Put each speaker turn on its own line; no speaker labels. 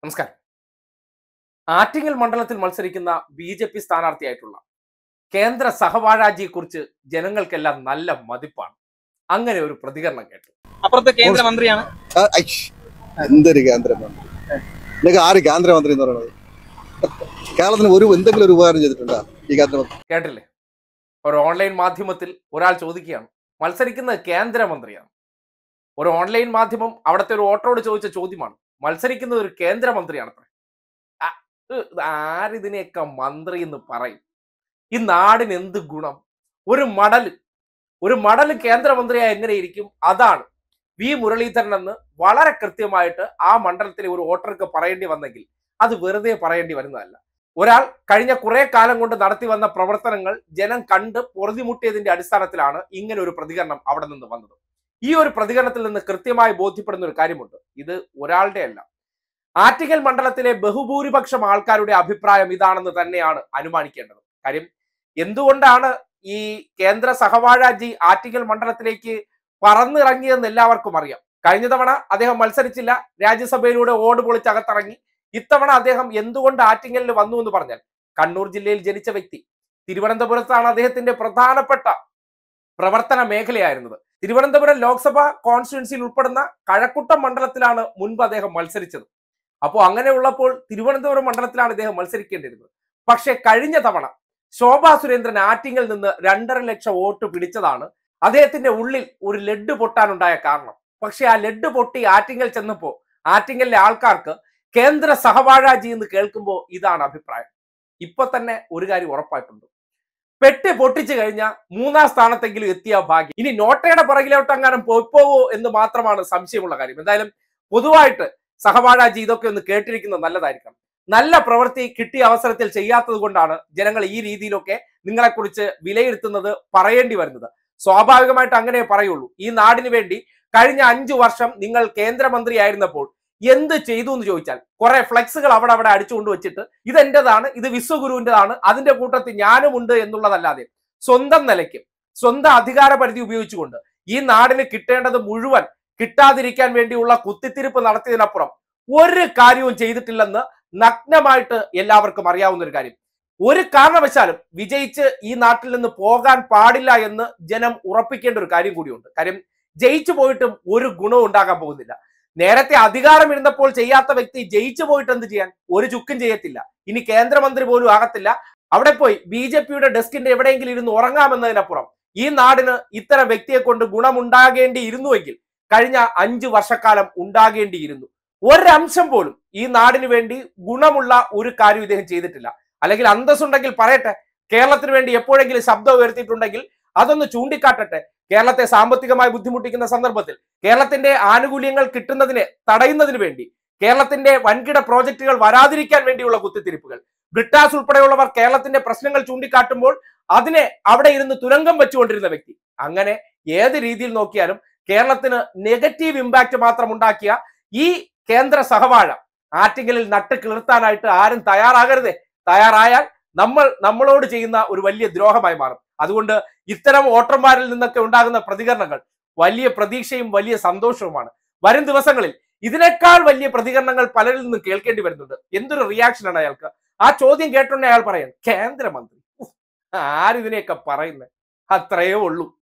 നമസ്കാരം. ആറ്റിങ്ങൽ മണ്ഡലത്തിൽ മത്സരിക്കുന്ന ബി.ജെ.പി. സ്ഥാനാർത്ഥിയായിട്ടുള്ള കേന്ദ്ര സഹവാഴാജിയെക്കുറിച്ച് ജനങ്ങൾക്കെല്ലാം നല്ല മതിപ്പാണ്. അങ്ങനെ ഒരു പ്രതികരണം കേട്ടു.
അപ്പുറത്തെ കേന്ദ്രമന്ത്രിയാണ്.
എന്തൊരു കേന്ദ്രമന്ത്രി? നിങ്ങൾക്ക് ആര് കേന്ദ്രമന്ത്രി എന്ന് പറയുന്നത്? കേരളത്തിന് എന്തെങ്കിലും ഒരു ഉപകാരം ചെയ്തിട്ടുണ്ടോ ഈ കേന്ദ്രമന്ത്രി?
കേട്ടില്ലേ? ഒരു ഓൺലൈൻ മാധ്യമത്തിൽ ഒരാൾ ചോദിക്കുകയാണ്, മത്സരിക്കുന്നത് കേന്ദ്രമന്ത്രിയാണ്. ഒരു ഓൺലൈൻ മാധ്യമം അവിടുത്തെ ഒരു വോട്ടറോട് ചോദിച്ച ചോദ്യമാണ്, മത്സരിക്കുന്നത് ഒരു കേന്ദ്രമന്ത്രിയാണ്. ആരിതിനെയൊക്കെ മന്ത്രി എന്ന് പറയും? ഈ നാടിന് എന്ത് ഗുണം? ഒരു മടല് കേന്ദ്രമന്ത്രിയായി എങ്ങനെ ഇരിക്കും? അതാണ് വി മുരളീധരൻ എന്ന് വളരെ കൃത്യമായിട്ട് ആ മണ്ഡലത്തിലെ ഒരു വോട്ടർക്ക് പറയേണ്ടി വന്നെങ്കിൽ അത് വെറുതെ പറയേണ്ടി വരുന്നതല്ല. ഒരാൾ കഴിഞ്ഞ കുറെ കാലം കൊണ്ട് നടത്തി വന്ന പ്രവർത്തനങ്ങൾ ജനം കണ്ട് പൊറുതിമുട്ടിയതിന്റെ അടിസ്ഥാനത്തിലാണ് ഇങ്ങനെ ഒരു പ്രതികരണം അവിടെ നിന്ന് വന്നത്. ഈ ഒരു പ്രതികരണത്തിൽ നിന്ന് കൃത്യമായി ബോധ്യപ്പെടുന്ന ഒരു കാര്യമുണ്ട്, ഇത് ഒരാളുടെ അല്ല, ആറ്റിങ്ങൽ മണ്ഡലത്തിലെ ബഹുഭൂരിപക്ഷം ആൾക്കാരുടെ അഭിപ്രായം ഇതാണെന്ന് തന്നെയാണ് അനുമാനിക്കേണ്ടത്. കാര്യം എന്തുകൊണ്ടാണ് ഈ കേന്ദ്ര സഹവാഴാജി ആറ്റിങ്ങൽ മണ്ഡലത്തിലേക്ക് പറന്നിറങ്ങിയെന്ന് എല്ലാവർക്കും അറിയാം. കഴിഞ്ഞ തവണ അദ്ദേഹം മത്സരിച്ചില്ല, രാജ്യസഭയിലൂടെ ഓട് പൊളിച്ചകത്തിറങ്ങി. ഇത്തവണ അദ്ദേഹം എന്തുകൊണ്ട് ആറ്റിങ്ങലിൽ വന്നു എന്ന് പറഞ്ഞാൽ, കണ്ണൂർ ജില്ലയിൽ ജനിച്ച വ്യക്തി, തിരുവനന്തപുരത്താണ് അദ്ദേഹത്തിന്റെ പ്രധാനപ്പെട്ട പ്രവർത്തന മേഖലയായിരുന്നത്. തിരുവനന്തപുരം ലോക്സഭാ കോൺസ്റ്റിറ്റ്യുവൻസിയിൽ ഉൾപ്പെടുന്ന കഴക്കൂട്ടം മണ്ഡലത്തിലാണ് മുൻപ് അദ്ദേഹം മത്സരിച്ചത്. അപ്പോൾ അങ്ങനെയുള്ളപ്പോൾ തിരുവനന്തപുരം മണ്ഡലത്തിലാണ് അദ്ദേഹം മത്സരിക്കേണ്ടിയിരുന്നത്. പക്ഷെ കഴിഞ്ഞ തവണ ശോഭാ സുരേന്ദ്രൻ ആറ്റിങ്ങൽ നിന്ന് 2.5 ലക്ഷം വോട്ട് പിടിച്ചതാണ് അദ്ദേഹത്തിന്റെ ഉള്ളിൽ ഒരു ലഡ് പൊട്ടാനുണ്ടായ കാരണം. പക്ഷെ ആ ലഡ് പൊട്ടി ആറ്റിങ്ങൽ ചെന്നപ്പോൾ ആറ്റിങ്ങലിലെ ആൾക്കാർക്ക് കേന്ദ്ര സഹവാഴാജി എന്ന് കേൾക്കുമ്പോൾ ഇതാണ് അഭിപ്രായം. ഇപ്പൊ തന്നെ ഒരു കാര്യം ഉറപ്പായിട്ടുണ്ട്, പെട്ടി പൊട്ടിച്ചു കഴിഞ്ഞാൽ 3-ാം സ്ഥാനത്തെങ്കിലും എത്തിയ ഭാഗ്യം. ഇനി നോട്ടയുടെ പുറകിലോട്ട് അങ്ങാനും പോവോ എന്ന് മാത്രമാണ് സംശയമുള്ള കാര്യം. എന്തായാലും പൊതുവായിട്ട് സഹവാഴാജി ഇതൊക്കെ ഒന്ന് കേട്ടിരിക്കുന്നത് നല്ലതായിരിക്കും. നല്ല പ്രവൃത്തി കിട്ടിയ അവസരത്തിൽ ചെയ്യാത്തത് കൊണ്ടാണ് ജനങ്ങൾ ഈ രീതിയിലൊക്കെ നിങ്ങളെക്കുറിച്ച് വിലയിരുത്തുന്നത്, പറയേണ്ടി വരുന്നത്. സ്വാഭാവികമായിട്ട് അങ്ങനെ പറയുള്ളൂ. ഈ നാടിന് വേണ്ടി കഴിഞ്ഞ 5 വർഷം നിങ്ങൾ കേന്ദ്രമന്ത്രിയായിരുന്നപ്പോൾ എന്ത് ചെയ്തു എന്ന് ചോദിച്ചാൽ, കുറെ ഫ്ലെക്സുകൾ അവിടെ അടിച്ചുകൊണ്ട് വെച്ചിട്ട് ഇതെന്റേതാണ്, ഇത് വിശ്വഗുരുവിൻ്റെതാണ്, അതിന്റെ കൂട്ടത്തിൽ ഞാനും ഉണ്ട് എന്നുള്ളതല്ലാതെ സ്വന്തം നിലയ്ക്ക് സ്വന്തം അധികാര പരിധി ഉപയോഗിച്ചുകൊണ്ട് ഈ നാടിന് കിട്ടേണ്ടത് മുഴുവൻ കിട്ടാതിരിക്കാൻ വേണ്ടിയുള്ള കുത്തിത്തിരിപ്പ് നടത്തിയതിനപ്പുറം ഒരു കാര്യവും ചെയ്തിട്ടില്ലെന്ന് നഗ്നമായിട്ട് എല്ലാവർക്കും അറിയാവുന്ന ഒരു കാര്യം. ഒരു കാരണവശാലും വിജയിച്ച് ഈ നാട്ടിൽ നിന്ന് പോകാൻ പാടില്ല എന്ന് ജനം ഉറപ്പിക്കേണ്ട ഒരു കാര്യം കൂടിയുണ്ട്. കാര്യം ജയിച്ചു പോയിട്ടും ഒരു ഗുണവും ഉണ്ടാകാൻ പോകുന്നില്ല. നേരത്തെ അധികാരം ഇരുന്നപ്പോൾ ചെയ്യാത്ത വ്യക്തി ജയിച്ചു പോയിട്ട് എന്ത് ചെയ്യാൻ? ഒരു ചുക്കും ചെയ്യത്തില്ല. ഇനി കേന്ദ്രമന്ത്രി പോലും ആകത്തില്ല. അവിടെ പോയി ബി.ജെ.പിയുടെ ഡെസ്കിന്റെ എവിടെയെങ്കിലും ഇരുന്ന് ഉറങ്ങാമെന്നതിനപ്പുറം ഈ നാടിന് ഇത്തരം വ്യക്തിയെ കൊണ്ട് ഗുണമുണ്ടാകേണ്ടിയിരുന്നുവെങ്കിൽ കഴിഞ്ഞ 5 വർഷക്കാലം ഉണ്ടാകേണ്ടിയിരുന്നു. ഒരംശം പോലും ഈ നാടിന് വേണ്ടി ഗുണമുള്ള ഒരു കാര്യം ഇദ്ദേഹം ചെയ്തിട്ടില്ല. അല്ലെങ്കിൽ അന്തസ്സുണ്ടെങ്കിൽ പറയട്ടെ, കേരളത്തിന് വേണ്ടി എപ്പോഴെങ്കിലും ശബ്ദം ഉയർത്തിയിട്ടുണ്ടെങ്കിൽ അതൊന്ന് ചൂണ്ടിക്കാട്ടട്ടെ. കേരളത്തെ സാമ്പത്തികമായി ബുദ്ധിമുട്ടിക്കുന്ന സന്ദർഭത്തിൽ കേരളത്തിന്റെ ആനുകൂല്യങ്ങൾ കിട്ടുന്നതിനെ തടയുന്നതിന് വേണ്ടി, കേരളത്തിന്റെ വൻകിട പ്രോജക്റ്റുകൾ വരാതിരിക്കാൻ വേണ്ടിയുള്ള കുത്തിത്തിരിപ്പുകൾ, ബ്രിട്ടാസ് ഉൾപ്പെടെയുള്ളവർ കേരളത്തിന്റെ പ്രശ്നങ്ങൾ ചൂണ്ടിക്കാട്ടുമ്പോൾ അതിനെ അവിടെ ഇരുന്ന് തുരങ്കം വെച്ചുകൊണ്ടിരുന്ന വ്യക്തി. അങ്ങനെ ഏത് രീതിയിൽ നോക്കിയാലും കേരളത്തിന് നെഗറ്റീവ് ഇമ്പാക്ട് മാത്രം ഉണ്ടാക്കിയ ഈ കേന്ദ്ര സഹവാഴ ആറ്റിങ്ങലിൽ നട്ട് കിളിർത്താനായിട്ട് ആരും തയ്യാറാകരുതേ. തയ്യാറായാൽ നമ്മളോട് ചെയ്യുന്ന ഒരു വലിയ ദ്രോഹമായി മാറും. അതുകൊണ്ട് ഇത്തരം വോട്ടർമാരിൽ നിന്നൊക്കെ ഉണ്ടാകുന്ന പ്രതികരണങ്ങൾ വലിയ പ്രതീക്ഷയും വലിയ സന്തോഷവുമാണ്. വരും ദിവസങ്ങളിൽ ഇതിനേക്കാൾ വലിയ പ്രതികരണങ്ങൾ പലരിൽ നിന്നും കേൾക്കേണ്ടി വരുന്നുണ്ട്. എന്തൊരു റിയാക്ഷനാണ് അയാൾക്ക്. ആ ചോദ്യം കേട്ടുണ്ടെങ്കിൽ അയാൾ പറയാൻ, കേന്ദ്രമന്ത്രി, ആരിതിനെയൊക്കെ പറയുന്നത്? അത്രയേ ഉള്ളൂ.